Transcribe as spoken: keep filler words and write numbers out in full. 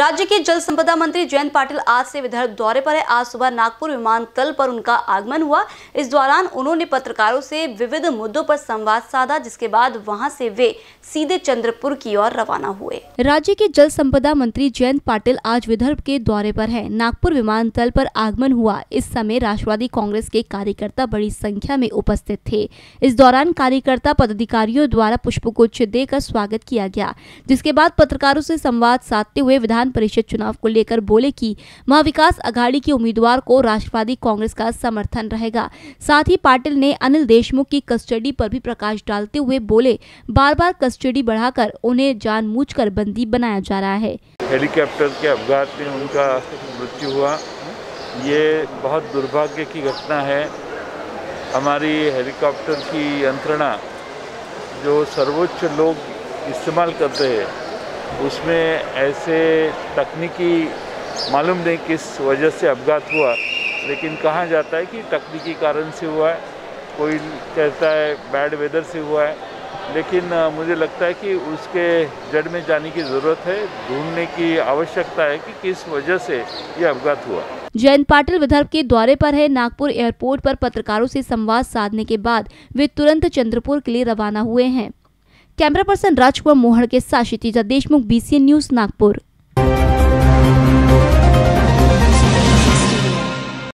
राज्य के जल संपदा मंत्री जयंत पाटिल आज से विदर्भ दौरे पर है। आज सुबह नागपुर विमानतल पर उनका आगमन हुआ। इस दौरान उन्होंने पत्रकारों से विविध मुद्दों पर संवाद साधा, जिसके बाद वहां से वे सीधे चंद्रपुर की ओर रवाना हुए। राज्य के जल संपदा मंत्री जयंत पाटिल आज विदर्भ के दौरे पर है। नागपुर विमानतल पर आगमन हुआ। इस समय राष्ट्रवादी कांग्रेस के कार्यकर्ता बड़ी संख्या में उपस्थित थे। इस दौरान कार्यकर्ता पदाधिकारियों द्वारा पुष्पगुच्छ देकर स्वागत किया गया, जिसके बाद पत्रकारों से संवाद साधते हुए विधान परिषद चुनाव को लेकर बोले कि महाविकास अघाड़ी के उम्मीदवार को राष्ट्रवादी कांग्रेस का समर्थन रहेगा। साथ ही पाटिल ने अनिल देशमुख की कस्टडी पर भी प्रकाश डालते हुए बोले, बार बार कस्टडी बढ़ाकर उन्हें जानबूझकर बंदी बनाया जा रहा है। हेलीकॉप्टर के अपघात में उनका मृत्यु हुआ, ये बहुत दुर्भाग्य की घटना है। हमारी हेलीकॉप्टर की यंत्रणा जो सर्वोच्च लोग इस्तेमाल करते हैं, उसमें ऐसे तकनीकी मालूम नहीं किस वजह से अपघात हुआ, लेकिन कहा जाता है कि तकनीकी कारण से हुआ है, कोई कहता है बैड वेदर से हुआ है, लेकिन मुझे लगता है कि उसके जड़ में जाने की ज़रूरत है, ढूंढने की आवश्यकता है कि किस वजह से ये अपघात हुआ। जयंत पाटिल विदर्भ के दौरे पर है। नागपुर एयरपोर्ट पर पत्रकारों से संवाद साधने के बाद वे तुरंत चंद्रपुर के लिए रवाना हुए हैं। कैमरा पर्सन राजकुमार मोहड़ के साथ क्षितिजा देशमुख, बीसीएन न्यूज़, नागपुर।